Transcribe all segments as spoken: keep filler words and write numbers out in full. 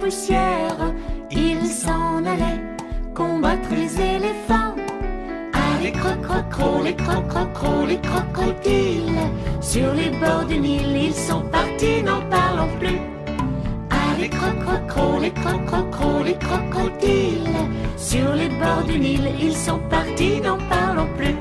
poussière, il s'en allait combattre les éléphants. Ah, les crococros, les crococros, les crocodiles, sur les bords du Nil, ils sont partis, n'en parlons plus. Ah, les crococros, les crococros, les crocodiles, sur les bords du Nil, ils sont partis, n'en parlons plus.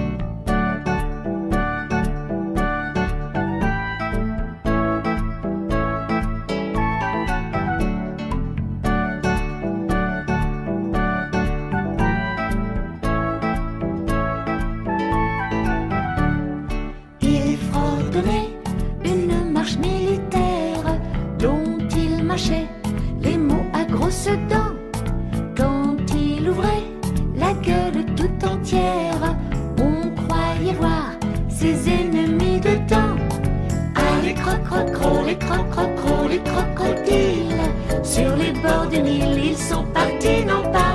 Une marche militaire dont il mâchait les mots à grosses dents. Quand il ouvrait la gueule tout entière, on croyait voir ses ennemis dedans. Ah, les crococros, les crococros, les crocodiles, sur les bords du Nil, ils sont partis, non pas